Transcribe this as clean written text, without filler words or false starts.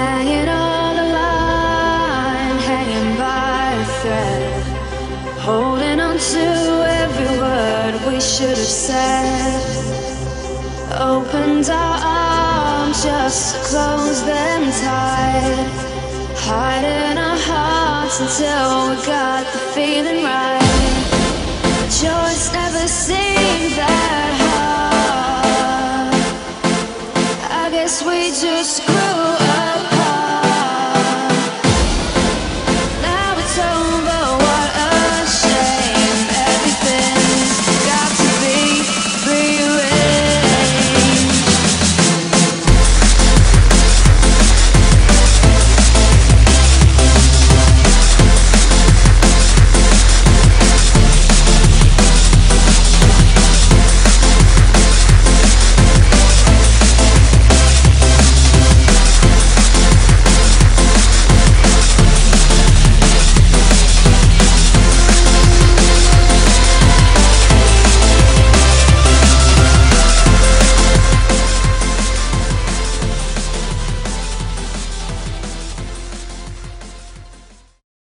hanging on the line, hanging by a thread, holding on to every word we should have said. Opened our arms just to close them tight, hiding our hearts until we got the feeling right.